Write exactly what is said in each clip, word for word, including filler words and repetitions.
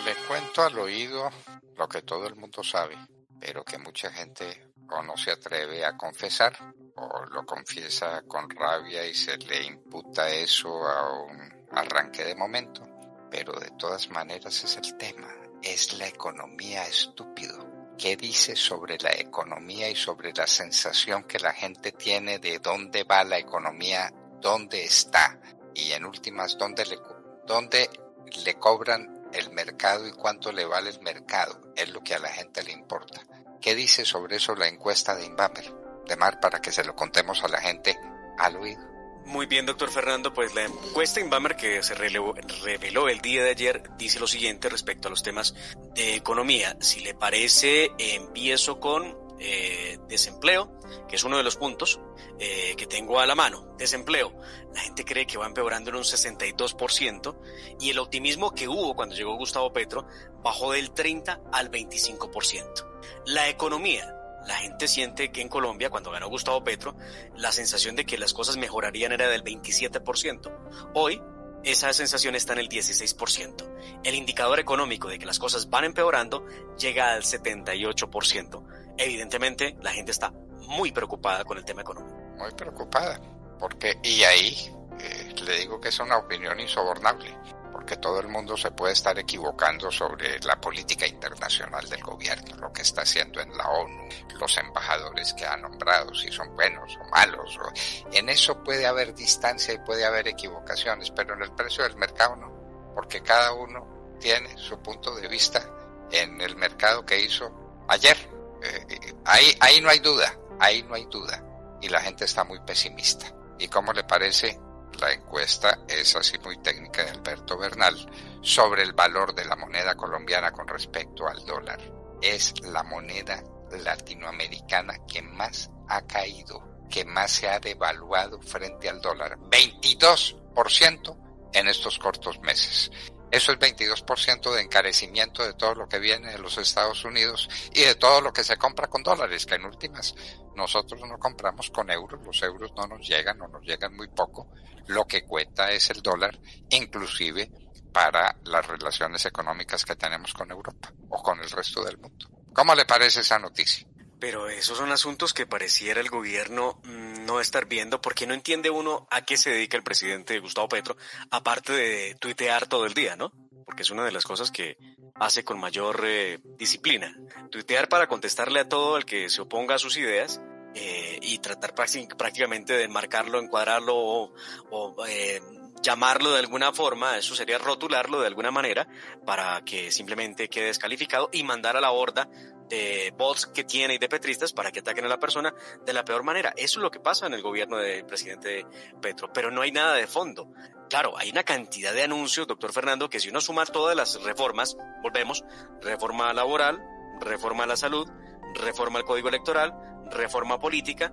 Le cuento al oído lo que todo el mundo sabe, pero que mucha gente o no se atreve a confesar, o lo confiesa con rabia y se le imputa eso a un arranque de momento. Pero de todas maneras es el tema, es la economía, estúpido. ¿Qué dice sobre la economía y sobre la sensación que la gente tiene de dónde va la economía, dónde está? Y en últimas, ¿dónde le, dónde le cobran el mercado y cuánto le vale el mercado? Es lo que a la gente le importa. ¿Qué dice sobre eso la encuesta de Inbamer? De Mar, para que se lo contemos a la gente al oído. Muy bien, doctor Fernando, pues la encuesta Inbamer que se reveló, reveló el día de ayer dice lo siguiente respecto a los temas de economía. Si le parece, empiezo con eh, desempleo, que es uno de los puntos eh, que tengo a la mano. Desempleo, la gente cree que va empeorando en un sesenta y dos por ciento y el optimismo que hubo cuando llegó Gustavo Petro bajó del treinta al veinticinco por ciento. La economía, la gente siente que en Colombia, cuando ganó Gustavo Petro, la sensación de que las cosas mejorarían era del veintisiete por ciento. Hoy, esa sensación está en el dieciséis por ciento. El indicador económico de que las cosas van empeorando llega al setenta y ocho por ciento. Evidentemente, la gente está muy preocupada con el tema económico. Muy preocupada, porque, y ahí eh, le digo que es una opinión insobornable, porque todo el mundo se puede estar equivocando sobre la política internacional del gobierno, lo que está haciendo en la ONU, los embajadores que ha nombrado, si son buenos o malos. O... En eso puede haber distancia y puede haber equivocaciones, pero en el precio del mercado no, porque cada uno tiene su punto de vista en el mercado que hizo ayer. Eh, ahí, ahí no hay duda, ahí no hay duda, y la gente está muy pesimista. ¿Y cómo le parece? La encuesta es así muy técnica de Alberto Bernal sobre el valor de la moneda colombiana con respecto al dólar. Es la moneda latinoamericana que más ha caído, que más se ha devaluado frente al dólar. veintidós por ciento en estos cortos meses. Eso es veintidós por ciento de encarecimiento de todo lo que viene de los Estados Unidos y de todo lo que se compra con dólares, que en últimas nosotros no compramos con euros, los euros no nos llegan o nos llegan muy poco. Lo que cuenta es el dólar, inclusive para las relaciones económicas que tenemos con Europa o con el resto del mundo. ¿Cómo le parece esa noticia? Pero esos son asuntos que pareciera el gobierno mmm, no estar viendo, porque no entiende uno a qué se dedica el presidente Gustavo Petro, aparte de tuitear todo el día, ¿no? Porque es una de las cosas que hace con mayor eh, disciplina. Tuitear para contestarle a todo el que se oponga a sus ideas eh, y tratar prácticamente de enmarcarlo, encuadrarlo o, o eh, llamarlo de alguna forma, eso sería rotularlo de alguna manera para que simplemente quede descalificado y mandar a la horda de bots que tiene y de petristas para que ataquen a la persona de la peor manera. Eso es lo que pasa en el gobierno del presidente Petro, pero no hay nada de fondo. Claro, hay una cantidad de anuncios, doctor Fernando, que si uno suma todas las reformas, volvemos, reforma laboral, reforma a la salud, reforma al código electoral, reforma política,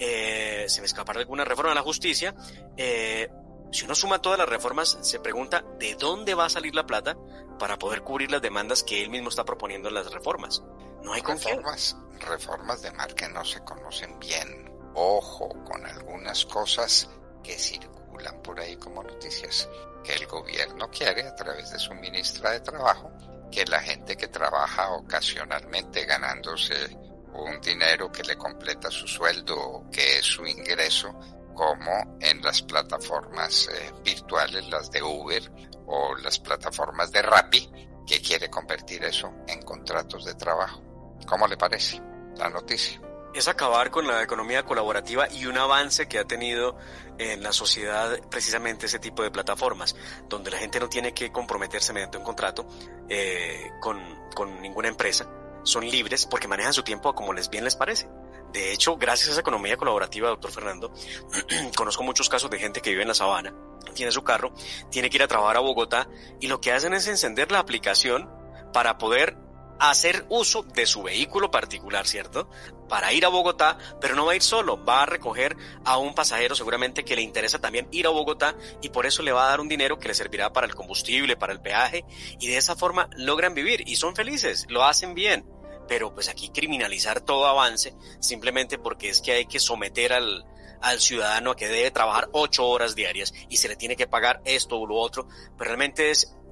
eh, se me escapará alguna reforma a la justicia, eh, si uno suma todas las reformas, se pregunta ¿de dónde va a salir la plata para poder cubrir las demandas que él mismo está proponiendo en las reformas? No hay reformas, reformas de Mar que no se conocen bien. Ojo con algunas cosas que circulan por ahí como noticias, que el gobierno quiere a través de su ministra de Trabajo, que la gente que trabaja ocasionalmente ganándose un dinero que le completa su sueldo, que es su ingreso, como en las plataformas eh, virtuales, las de Uber o las plataformas de Rappi, que quiere convertir eso en contratos de trabajo. ¿Cómo le parece la noticia? Es acabar con la economía colaborativa y un avance que ha tenido en la sociedad precisamente ese tipo de plataformas, donde la gente no tiene que comprometerse mediante un contrato eh, con, con ninguna empresa. Son libres porque manejan su tiempo como les bien les parece. De hecho, gracias a esa economía colaborativa, doctor Fernando, conozco muchos casos de gente que vive en la sabana, tiene su carro, tiene que ir a trabajar a Bogotá y lo que hacen es encender la aplicación para poder hacer uso de su vehículo particular, ¿cierto? Para ir a Bogotá, pero no va a ir solo, va a recoger a un pasajero seguramente que le interesa también ir a Bogotá y por eso le va a dar un dinero que le servirá para el combustible, para el peaje y de esa forma logran vivir y son felices, lo hacen bien. Pero pues aquí criminalizar todo avance simplemente porque es que hay que someter al, al ciudadano a que debe trabajar ocho horas diarias y se le tiene que pagar esto o lo otro, pero realmente es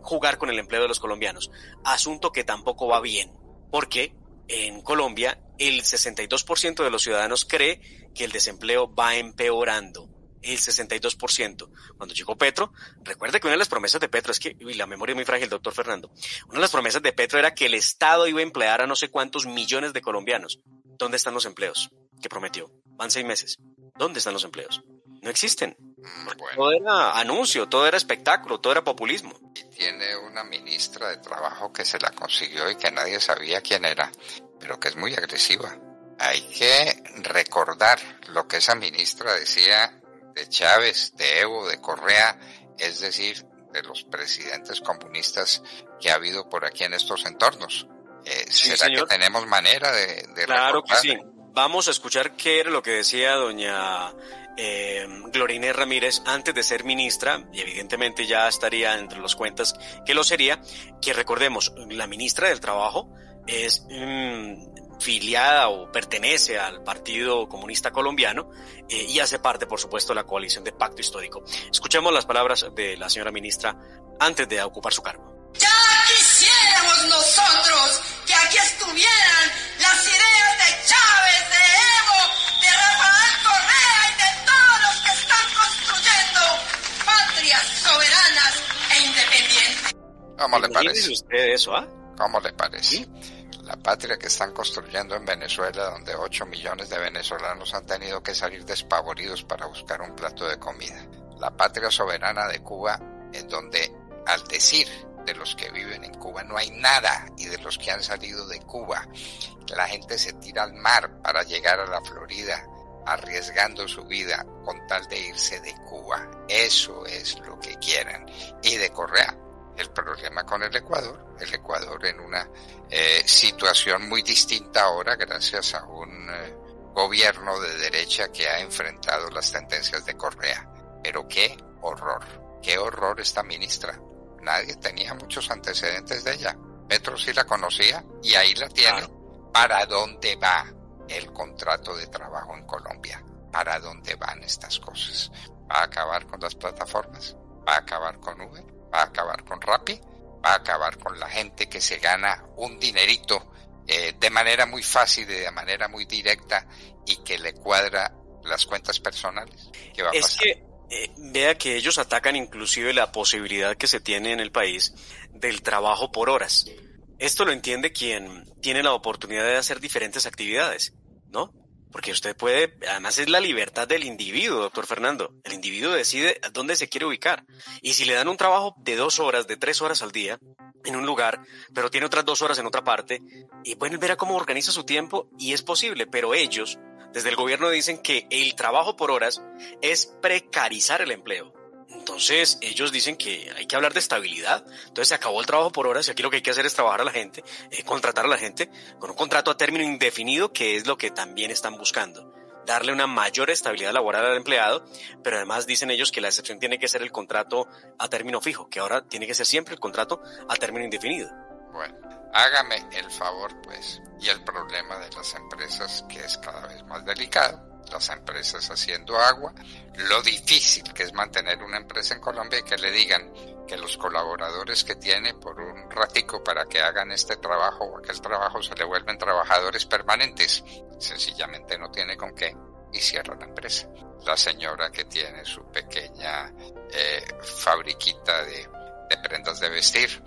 jugar con el empleo de los colombianos. Asunto que tampoco va bien, porque en Colombia el sesenta y dos por ciento de los ciudadanos cree que el desempleo va empeorando. El sesenta y dos por ciento. Cuando llegó Petro, recuerde que una de las promesas de Petro, es que, uy, la memoria es muy frágil, doctor Fernando, una de las promesas de Petro era que el Estado iba a emplear a no sé cuántos millones de colombianos. ¿Dónde están los empleos que prometió? Van seis meses. ¿Dónde están los empleos? No existen. Bueno. Todo era anuncio, todo era espectáculo, todo era populismo. Y tiene una ministra de Trabajo que se la consiguió y que nadie sabía quién era, pero que es muy agresiva. Hay que recordar lo que esa ministra decía de Chávez, de Evo, de Correa, es decir, de los presidentes comunistas que ha habido por aquí en estos entornos. Eh, sí, ¿Será señor? que tenemos manera de, de Claro recordar? que sí. Vamos a escuchar qué era lo que decía doña eh, Gloria Inés Ramírez antes de ser ministra, y evidentemente ya estaría entre los cuentas que lo sería, que recordemos, la ministra del Trabajo es mmm, filiada o pertenece al Partido Comunista Colombiano eh, y hace parte, por supuesto, de la coalición de Pacto Histórico. Escuchemos las palabras de la señora ministra antes de ocupar su cargo. Ya quisiéramos nosotros que aquí estuvieran las ideas de Chávez, de Evo, de Rafael Correa y de todos los que están construyendo patrias soberanas e independientes. ¿Cómo le parece? ¿Usted eso, ah? ¿Cómo le parece? ¿Sí? La patria que están construyendo en Venezuela, donde ocho millones de venezolanos han tenido que salir despavoridos para buscar un plato de comida. La patria soberana de Cuba, en donde, al decir de los que viven en Cuba, no hay nada, y de los que han salido de Cuba, la gente se tira al mar para llegar a la Florida, arriesgando su vida con tal de irse de Cuba. Eso es lo que quieren. Y de Correa, el problema con el Ecuador, el Ecuador en una eh, situación muy distinta ahora gracias a un eh, gobierno de derecha que ha enfrentado las tendencias de Correa. Pero qué horror, qué horror esta ministra. Nadie tenía muchos antecedentes de ella. Petro sí la conocía y ahí la tiene. Claro. ¿Para dónde va el contrato de trabajo en Colombia? ¿Para dónde van estas cosas? ¿Va a acabar con las plataformas? ¿Va a acabar con Uber? ¿Va a acabar con Rappi? ¿Va a acabar con la gente que se gana un dinerito eh, de manera muy fácil y de manera muy directa y que le cuadra las cuentas personales? ¿Qué va a es pasar? Que, eh, vea que ellos atacan inclusive la posibilidad que se tiene en el país del trabajo por horas. Esto lo entiende quien tiene la oportunidad de hacer diferentes actividades, ¿no? Porque usted puede, además es la libertad del individuo, doctor Fernando. El individuo decide dónde se quiere ubicar. Y si le dan un trabajo de dos horas, de tres horas al día, en un lugar, pero tiene otras dos horas en otra parte, y bueno, verá cómo organiza su tiempo, y es posible, pero ellos, desde el gobierno, dicen que el trabajo por horas es precarizar el empleo. Entonces ellos dicen que hay que hablar de estabilidad. Entonces se acabó el trabajo por horas y aquí lo que hay que hacer es trabajar a la gente, eh, contratar a la gente con un contrato a término indefinido, que es lo que también están buscando. Darle una mayor estabilidad laboral al empleado, pero además dicen ellos que la excepción tiene que ser el contrato a término fijo, que ahora tiene que ser siempre el contrato a término indefinido. Bueno, hágame el favor pues, y el problema de las empresas, que es cada vez más delicado. Las empresas haciendo agua, lo difícil que es mantener una empresa en Colombia y que le digan que los colaboradores que tiene por un ratico para que hagan este trabajo o aquel trabajo se le vuelven trabajadores permanentes. Sencillamente no tiene con qué y cierra la empresa. La señora que tiene su pequeña eh, fabriquita de, de prendas de vestir,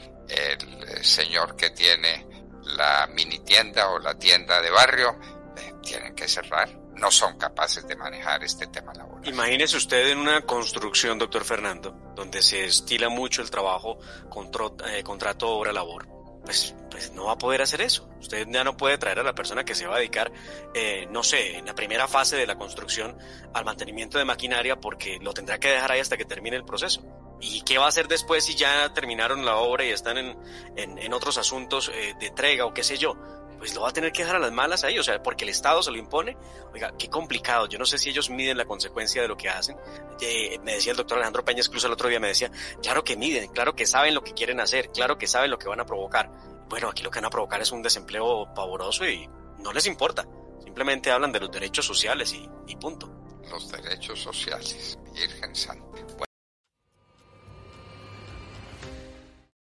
el señor que tiene la mini tienda o la tienda de barrio, eh, tienen que cerrar. No son capaces de manejar este tema laboral. Imagínese usted en una construcción, doctor Fernando, donde se estila mucho el trabajo contro, eh, contrato obra-labor. Pues, pues no va a poder hacer eso. Usted ya no puede traer a la persona que se va a dedicar, eh, no sé, en la primera fase de la construcción al mantenimiento de maquinaria, porque lo tendrá que dejar ahí hasta que termine el proceso. ¿Y qué va a hacer después si ya terminaron la obra y están en, en, en otros asuntos eh, de entrega o qué sé yo? Pues lo va a tener que dejar a las malas ahí, o sea, porque el Estado se lo impone. Oiga, qué complicado. Yo no sé si ellos miden la consecuencia de lo que hacen. Eh, me decía el doctor Alejandro Peña, incluso el otro día me decía, claro que miden, claro que saben lo que quieren hacer, claro que saben lo que van a provocar. Bueno, aquí lo que van a provocar es un desempleo pavoroso y no les importa. Simplemente hablan de los derechos sociales y, y punto. Los derechos sociales, Virgen Santa.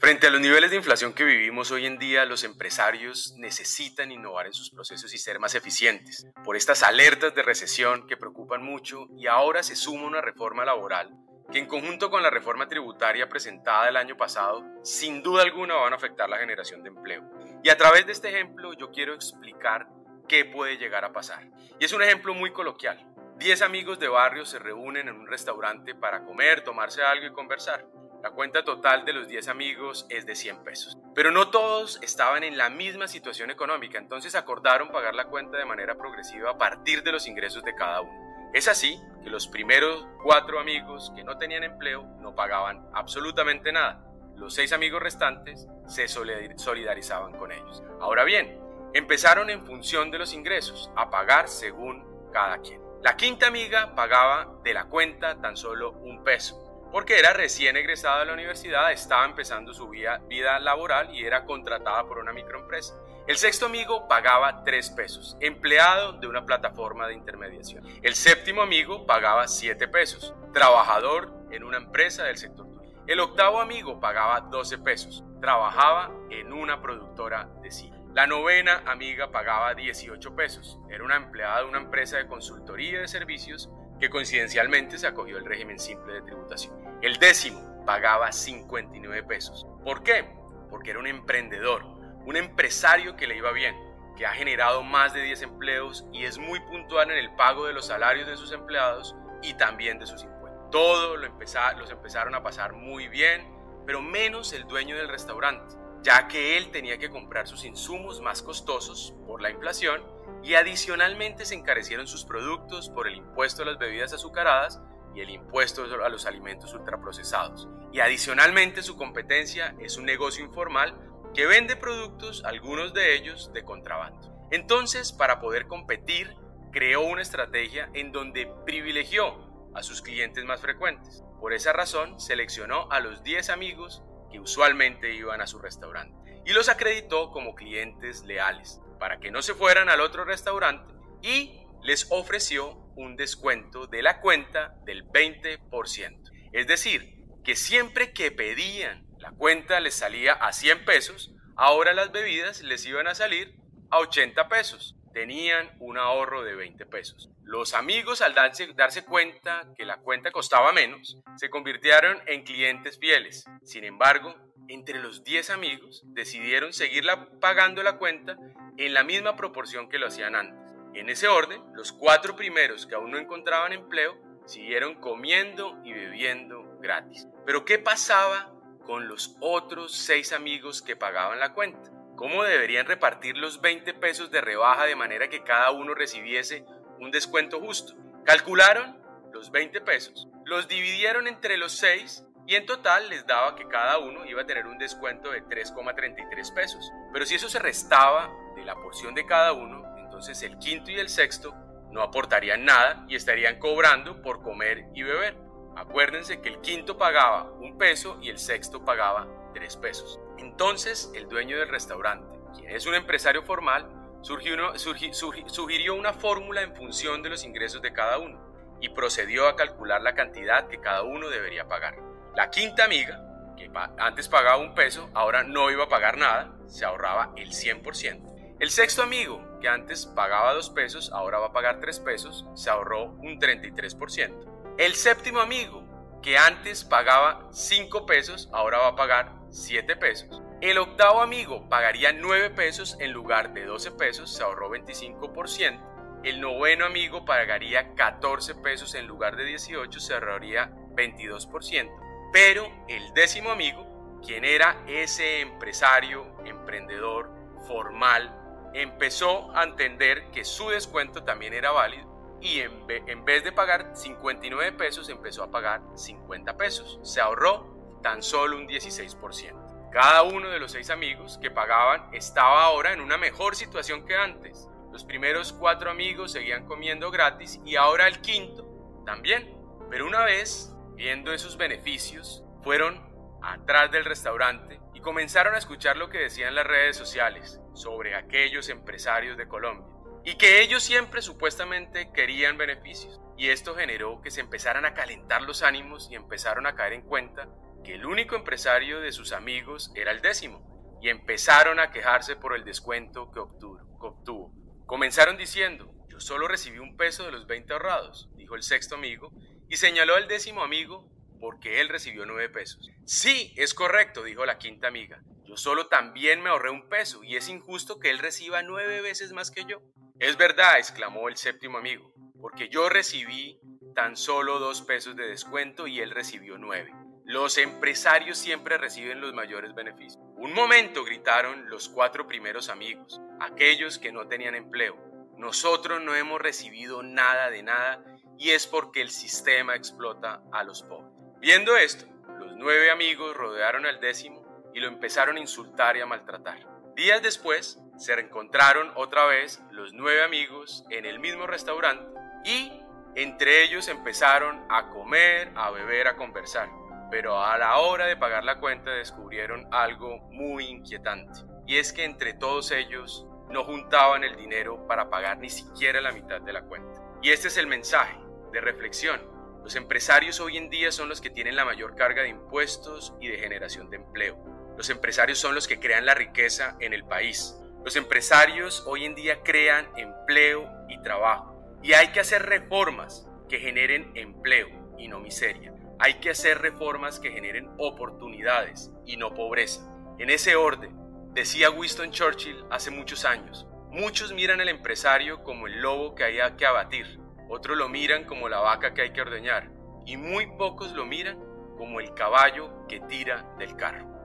Frente a los niveles de inflación que vivimos hoy en día, los empresarios necesitan innovar en sus procesos y ser más eficientes. Por estas alertas de recesión que preocupan mucho, y ahora se suma una reforma laboral que en conjunto con la reforma tributaria presentada el año pasado, sin duda alguna van a afectar la generación de empleo. Y a través de este ejemplo yo quiero explicar qué puede llegar a pasar. Y es un ejemplo muy coloquial. Diez amigos de barrio se reúnen en un restaurante para comer, tomarse algo y conversar. La cuenta total de los diez amigos es de cien pesos. Pero no todos estaban en la misma situación económica, entonces acordaron pagar la cuenta de manera progresiva a partir de los ingresos de cada uno. Es así que los primeros cuatro amigos que no tenían empleo no pagaban absolutamente nada. Los seis amigos restantes se solidarizaban con ellos. Ahora bien, empezaron en función de los ingresos, a pagar según cada quien. La quinta amiga pagaba de la cuenta tan solo un peso. Porque era recién egresada de la universidad, estaba empezando su vida, vida laboral y era contratada por una microempresa. El sexto amigo pagaba tres pesos, empleado de una plataforma de intermediación. El séptimo amigo pagaba siete pesos, trabajador en una empresa del sector turístico. El octavo amigo pagaba doce pesos, trabajaba en una productora de cine. La novena amiga pagaba dieciocho pesos, era una empleada de una empresa de consultoría de servicios que coincidencialmente se acogió al régimen simple de tributación. El décimo pagaba cincuenta y nueve pesos. ¿Por qué? Porque era un emprendedor, un empresario que le iba bien, que ha generado más de diez empleos y es muy puntual en el pago de los salarios de sus empleados y también de sus impuestos. Todos lo empezar, los empezaron a pasar muy bien, pero menos el dueño del restaurante, ya que él tenía que comprar sus insumos más costosos por la inflación y adicionalmente se encarecieron sus productos por el impuesto a las bebidas azucaradas y el impuesto a los alimentos ultraprocesados. Y adicionalmente su competencia es un negocio informal que vende productos, algunos de ellos de contrabando. Entonces, para poder competir, creó una estrategia en donde privilegió a sus clientes más frecuentes. Por esa razón, seleccionó a los diez amigos que usualmente iban a su restaurante y los acreditó como clientes leales para que no se fueran al otro restaurante y les ofreció un descuento de la cuenta del veinte por ciento. Es decir, que siempre que pedían la cuenta les salía a cien pesos, ahora las bebidas les iban a salir a ochenta pesos. Tenían un ahorro de veinte pesos. Los amigos, al darse, darse cuenta que la cuenta costaba menos, se convirtieron en clientes fieles. Sin embargo, entre los diez amigos decidieron seguirla pagando la cuenta en la misma proporción que lo hacían antes. En ese orden, los cuatro primeros que aún no encontraban empleo siguieron comiendo y bebiendo gratis. Pero ¿qué pasaba con los otros seis amigos que pagaban la cuenta? ¿Cómo deberían repartir los veinte pesos de rebaja de manera que cada uno recibiese un descuento justo? Calcularon los veinte pesos, los dividieron entre los seis y en total les daba que cada uno iba a tener un descuento de tres coma treinta y tres pesos. Pero si eso se restaba de la porción de cada uno, entonces el quinto y el sexto no aportarían nada y estarían cobrando por comer y beber. Acuérdense que el quinto pagaba un peso y el sexto pagaba tres pesos. Entonces el dueño del restaurante, quien es un empresario formal, surgió, surgi, surgi, sugirió una fórmula en función de los ingresos de cada uno y procedió a calcular la cantidad que cada uno debería pagar. La quinta amiga, que antes pagaba un peso, ahora no iba a pagar nada, se ahorraba el cien por ciento. El sexto amigo, que antes pagaba dos pesos, ahora va a pagar tres pesos, se ahorró un treinta y tres por ciento. El séptimo amigo, que antes pagaba cinco pesos, ahora va a pagar siete pesos. El octavo amigo pagaría nueve pesos en lugar de doce pesos, se ahorró veinticinco por ciento. El noveno amigo pagaría catorce pesos en lugar de dieciocho, se ahorraría veintidós por ciento. Pero el décimo amigo, quien era ese empresario, emprendedor, formal, empezó a entender que su descuento también era válido y en, ve- en vez de pagar cincuenta y nueve pesos empezó a pagar cincuenta pesos. Se ahorró tan solo un dieciséis por ciento. Cada uno de los seis amigos que pagaban estaba ahora en una mejor situación que antes. Los primeros cuatro amigos seguían comiendo gratis y ahora el quinto también. Pero una vez, viendo esos beneficios, fueron atrás del restaurante y comenzaron a escuchar lo que decían las redes sociales sobre aquellos empresarios de Colombia y que ellos siempre supuestamente querían beneficios. Y esto generó que se empezaran a calentar los ánimos y empezaron a caer en cuenta que el único empresario de sus amigos era el décimo, y empezaron a quejarse por el descuento que obtuvo. que obtuvo. Comenzaron diciendo: yo solo recibí un peso de los veinte ahorrados, dijo el sexto amigo, y señaló al décimo amigo porque él recibió nueve pesos. Sí, es correcto, dijo la quinta amiga. Yo solo también me ahorré un peso y es injusto que él reciba nueve veces más que yo. Es verdad, exclamó el séptimo amigo, porque yo recibí tan solo dos pesos de descuento y él recibió nueve. Los empresarios siempre reciben los mayores beneficios. Un momento, gritaron los cuatro primeros amigos, aquellos que no tenían empleo. Nosotros no hemos recibido nada de nada y es porque el sistema explota a los pobres. Viendo esto, los nueve amigos rodearon al décimo y lo empezaron a insultar y a maltratar. Días después, se reencontraron otra vez los nueve amigos en el mismo restaurante y entre ellos empezaron a comer, a beber, a conversar. Pero a la hora de pagar la cuenta descubrieron algo muy inquietante. Y es que entre todos ellos no juntaban el dinero para pagar ni siquiera la mitad de la cuenta. Y este es el mensaje de reflexión. Los empresarios hoy en día son los que tienen la mayor carga de impuestos y de generación de empleo. Los empresarios son los que crean la riqueza en el país. Los empresarios hoy en día crean empleo y trabajo. Y hay que hacer reformas que generen empleo y no miseria. Hay que hacer reformas que generen oportunidades y no pobreza. En ese orden, decía Winston Churchill hace muchos años, muchos miran al empresario como el lobo que hay que abatir, otros lo miran como la vaca que hay que ordeñar y muy pocos lo miran como el caballo que tira del carro.